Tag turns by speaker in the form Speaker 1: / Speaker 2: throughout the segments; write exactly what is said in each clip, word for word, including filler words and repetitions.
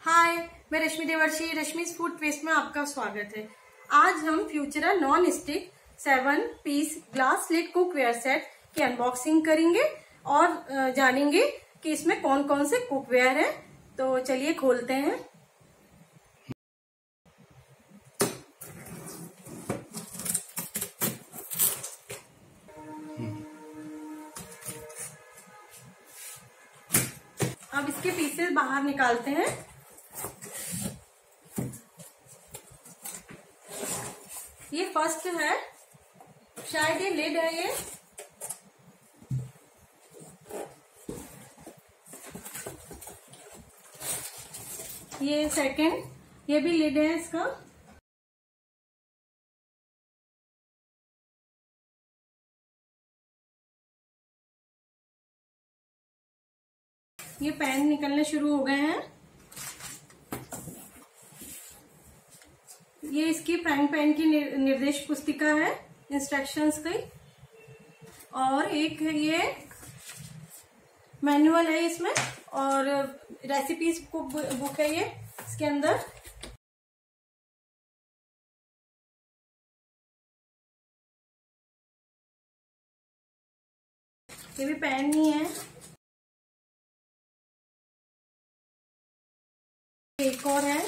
Speaker 1: हाय, मैं रश्मि देवर्षि, Rashmi's food twist में आपका स्वागत है। आज हम Futura non stick seven piece glass lid cookware set की अनबॉक्सिंग करेंगे और जानेंगे कि इसमें कौन कौन से कुकवेयर हैं। तो चलिए खोलते हैं। अब इसके पीसेस बाहर निकालते हैं। ये फर्स्ट है, शायद ये लिड है। ये ये सेकंड, ये भी लिड है इसका। ये पैन निकलने शुरू हो गए हैं। ये इसकी फ्राइंग पैन की निर्देश पुस्तिका है, इंस्ट्रक्शंस की। और एक ये मैनुअल है इसमें, और रेसिपीज बुक है ये इसके अंदर। ये भी पैन ही है। एक और है,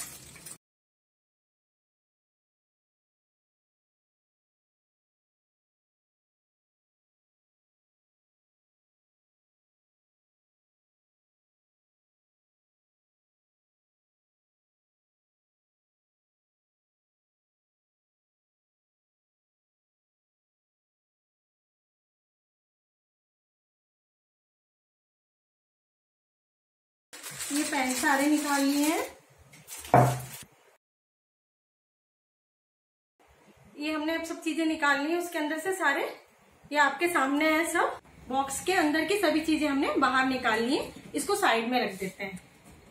Speaker 1: ये पैन सारे निकाल लिए हैं। ये हमने अब सब चीजें निकाल ली है उसके अंदर से सारे। ये आपके सामने है सब। बॉक्स के अंदर की सभी चीजें हमने बाहर निकाल ली है। इसको साइड में रख देते हैं।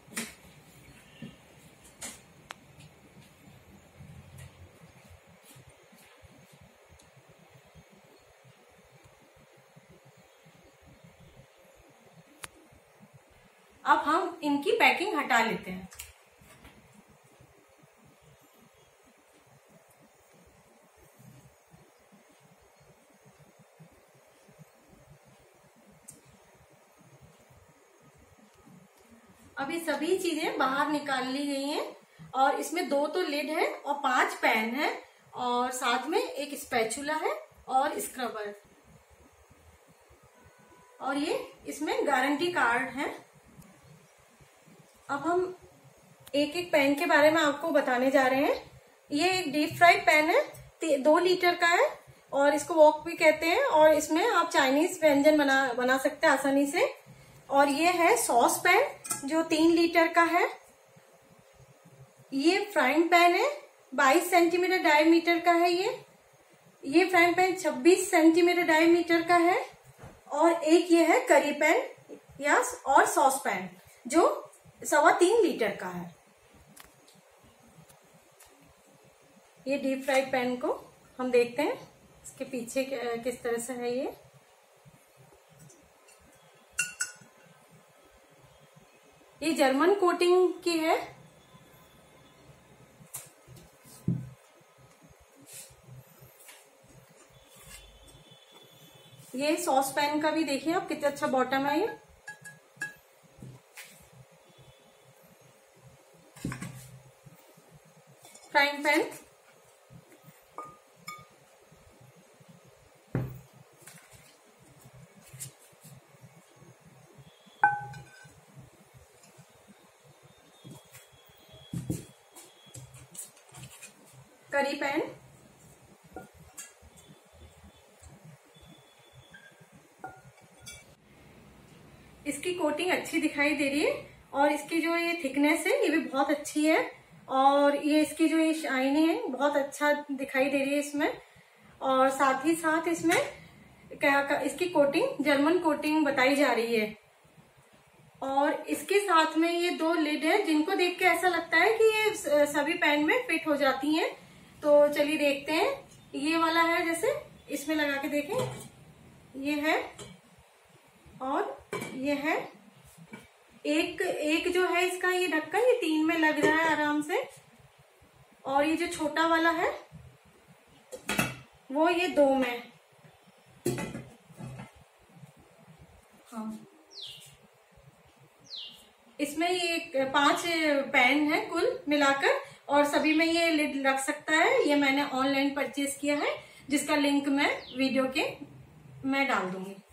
Speaker 1: अब हम इनकी पैकिंग हटा लेते हैं। अब ये सभी चीजें बाहर निकाल ली गई हैं। और इसमें दो तो लिड है और पांच पैन है, और साथ में एक स्पैचुला है और स्क्रबर। और ये इसमें गारंटी कार्ड है। अब हम एक एक पैन के बारे में आपको बताने जा रहे हैं। ये एक डीप फ्राइड पैन है, दो लीटर का है, और इसको वॉक भी कहते हैं। और इसमें आप चाइनीज व्यंजन बना बना सकते हैं आसानी से। और ये है सॉस पैन जो तीन लीटर का है। ये फ्राइंग पैन है, बाईस सेंटीमीटर डायमीटर का है। ये ये फ्राइंग पैन छब्बीस सेंटीमीटर डायमीटर का है। और एक ये है करी पैन या और सॉस पैन जो सवा तीन लीटर का है। ये डीप फ्राइड पैन को हम देखते हैं इसके पीछे किस तरह से है। ये ये जर्मन कोटिंग की है। ये सॉस पैन का भी देखिए आप कितना अच्छा बॉटम है। ये फ्राइंग पैन, करी पैन, इसकी कोटिंग अच्छी दिखाई दे रही है। और इसकी जो ये थिकनेस है ये भी बहुत अच्छी है। और ये इसकी जो ये शाइनिंग है बहुत अच्छा दिखाई दे रही है इसमें। और साथ ही साथ इसमें क्या इसकी कोटिंग जर्मन कोटिंग बताई जा रही है। और इसके साथ में ये दो लिड है जिनको देख के ऐसा लगता है कि ये सभी पैन में फिट हो जाती हैं। तो चलिए देखते हैं। ये वाला है, जैसे इसमें लगा के देखें, ये है और ये है। एक एक जो है इसका ये ढक्कन, ये तीन में लग रहा है आराम से, और ये जो छोटा वाला है वो ये दो में। हाँ, इसमें ये पांच पैन है कुल मिलाकर, और सभी में ये लिड रख सकता है। ये मैंने ऑनलाइन परचेज किया है, जिसका लिंक मैं वीडियो के मैं डाल दूंगी।